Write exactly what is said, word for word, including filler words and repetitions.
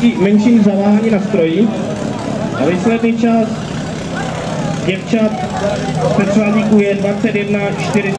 díky menším zaváhání na stroji. A výsledný čas děvčat v předřadíku je dvacet jedna čtyřicet.